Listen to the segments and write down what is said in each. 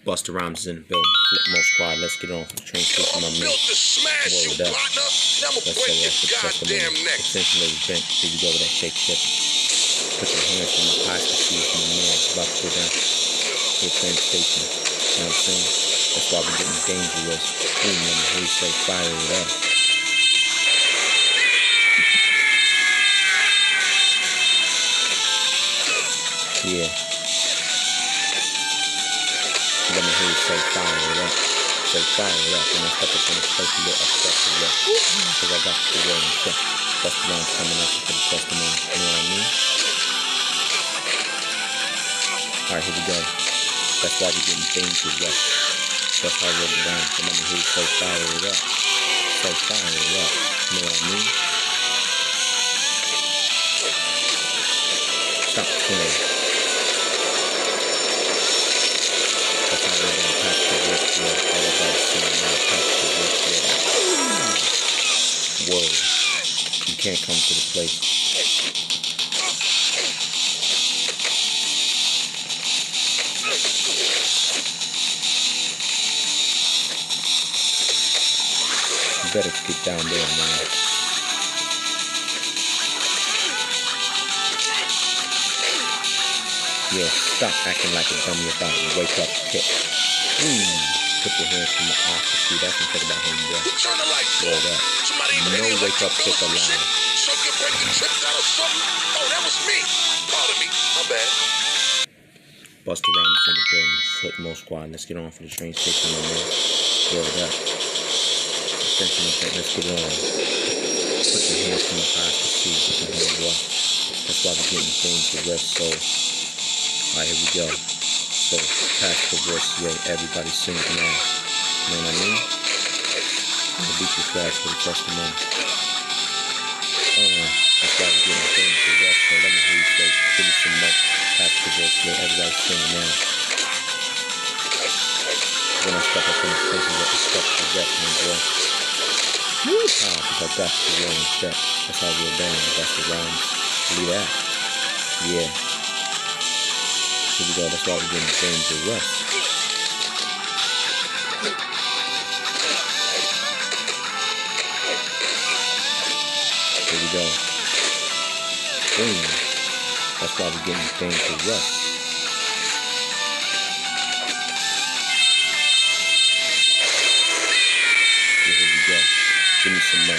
Busta Rhymes is in the building. Flip Mo Squad, let's get on for the train station, my man. Built to smash you, partner. I'ma break your goddamn neck. Essentially, event. Here we go with that shake shift. Put your hands in my eyes to see if my man is about to go down to the train station. You know what I'm saying? That's why we're getting dangerous. Ooh, man, here you say fire it up. Yeah. Let me hear you say fire it up. Say fire it up. And I step up in this place a little upset to you. Because I got the word and shit. Busta Rhymes coming up for the testimony. You know what I mean? Alright, here we go. That's why we're getting dangerous. That's how we're going down. So let me hear you say fire it up. Say fire it up. You know what I mean? Stop playing. That's how we're gonna pass the work floor. Everybody's singing now, pass the work floor. Whoa. You can't come to the place. You better get down there, man. Yeah, stop acting like a dummy about it. Wake up, kick. Put your hands in my eyes to see. That's what I'm talking about him, bro. Turn the lights Word off. up. Somebody No wake up, kick alive. Circuit breaker tripped out of something. Oh, that was me. Pardon me. My bad. Busta Rhymes in the building. Flip Mo Squad. Let's get on for the train station, my man. Word up. Let's get on. Put your hands in my eyes to see. Bro. That's why we're getting dangerous. So, alright, here we go. So, pass the verse, yeah, everybody sing it now. You know what I mean? I'm gonna beat you fast for the testimony. That's why we're getting dangerous. So, let me hear you say, give me some more. Pass the verse, yeah, everybody sing it now. When I step up in the place, I step the rep, my boy. Because I got the real and check. That's how we're down. That's the rhymes. Believe that. Yeah. Here we go. That's why we're getting dangerous. Here we go. Boom. That's why we're getting dangerous. Here we go. Give me some more.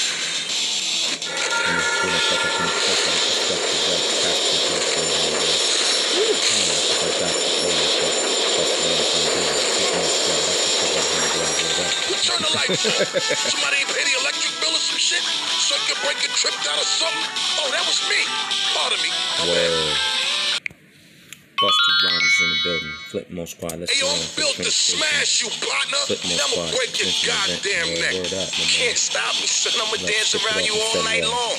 And when I step up in the place, I step the rep, pass the work from the hand. I got the whole stuff. Busta Rhymes on the building. Flip Mo Squad. That's what I'm talking about. Turn the lights off. Somebody ain't pay the electric bill or some shit. Circuit breaker tripped out of something. Oh, that was me. Pardon me. My bad. Busta Rhymes is in the building. Flip Mo Squad. Let's go on. I'm built to smash you, partner. I'ma break your goddamn neck. You can't stop me, son. I'ma dance around you all night long.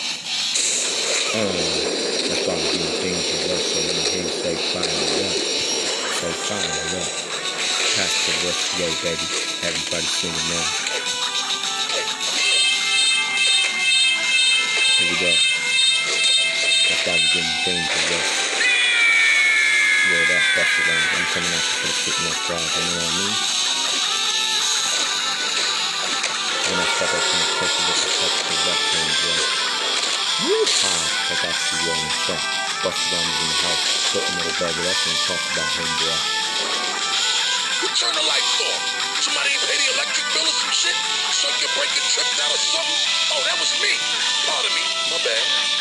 That's why we're getting dangerous. So let me hear you say fire it up. Say fire it up. Pass the verse, yo, baby. Everybody singing now. Here we go. That's why we're getting dangerous. Word up, Busta Rhymes. I'm coming out for the Flip Mo Squad, you know what I mean? When I step up in the place, I step the rep thing, boy. I got you on the check. Busta Rhymes in the house. Putting little baby. That's what I'm talking about him, boy. Turn the lights off. Somebody ain't pay the electric bill or some shit. Circuit breaker tripped out of something. Oh, that was me. Pardon me. My bad.